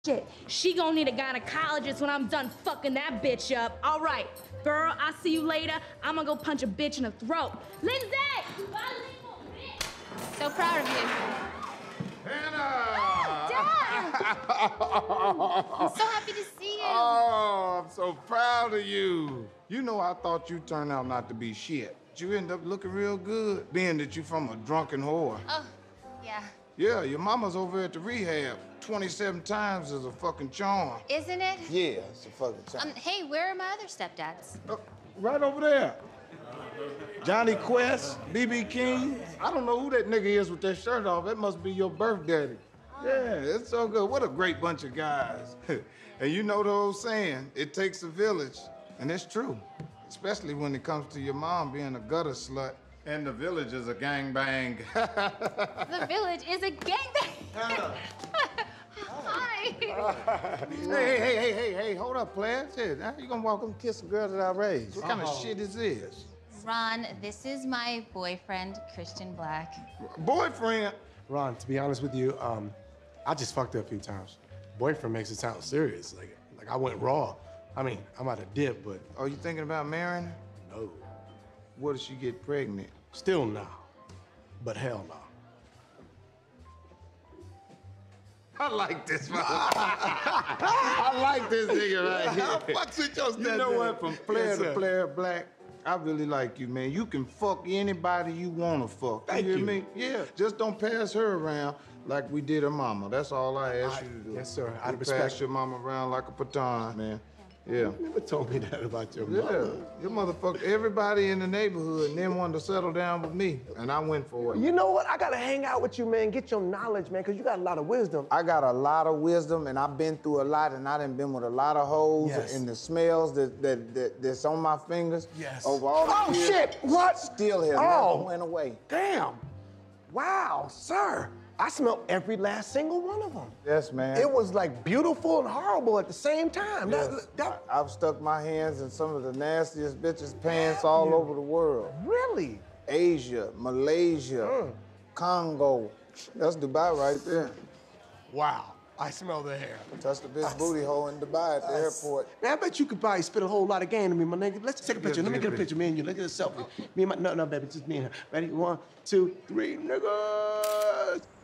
shit. She gonna need a gynecologist when I'm done fucking that bitch up. All right, girl, I'll see you later. I'm gonna go punch a bitch in the throat. Lindsay! So proud of you. Hannah! Dad! I'm so happy to see you. Oh, I'm so proud of you. You know, I thought you turned out not to be shit. You end up looking real good, being that you from a drunken whore. Oh, yeah. Yeah, your mama's over at the rehab. 27 times is a fucking charm. Isn't it? Yeah, it's a fucking charm. Hey, where are my other stepdads? Right over there. Johnny Quest, B.B. King. I don't know who that nigga is with that shirt off. That must be your birth daddy. Yeah, it's so good. What a great bunch of guys. And you know the old saying, it takes a village. And it's true, especially when it comes to your mom being a gutter slut. And the village is a gangbang. The village is a gangbang. Hi. Hey, hold up, player. Shit, how you gonna walk up and kiss a girl that I raised? What kind of shit is this? Ron, this is my boyfriend, Christian Black. Boyfriend? Ron, to be honest with you, I just fucked up a few times. Boyfriend makes it sound serious, like I went raw. I mean, I'm out of dip, but... Are you thinking about marrying her? No. What if she get pregnant? Still no. But hell no. I like this one. I like this nigga right here. Fuck with your You know what? From player to player, Black, I really like you, man. You can fuck anybody you wanna fuck. Thank you. Hear me? Yeah. Just don't pass her around like we did her mama. That's all I ask you to do. Yes, sir. You pass your mama around like a baton, man. Yeah. You never told me that about your Yeah, mother. your motherfucker, everybody in the neighborhood and then wanted to settle down with me, and I went for it. You know what? I gotta hang out with you, man. Get your knowledge, man, because you got a lot of wisdom. I got a lot of wisdom, and I've been through a lot, and I done been with a lot of hoes, Yes. and the smells that's on my fingers. Yes. Over all the Oh, years, shit! What? Still has Oh. never went away. Damn. Wow, sir. I smelled every last single one of them. Yes, man. It was like beautiful and horrible at the same time. Yes. I've stuck my hands in some of the nastiest bitches' pants all over the world. Really? Asia, Malaysia, Congo. That's Dubai right there. Wow. I smell the hair. Touched a bitch booty hole in Dubai at the airport. Man, I bet you could probably spit a whole lot of game to me, my nigga. Let's take a picture. Yes, Let me yes, get a yes. picture, me and you. Look at a selfie. Me and my, no, baby, just me and her. Ready? 1, 2, 3, niggas.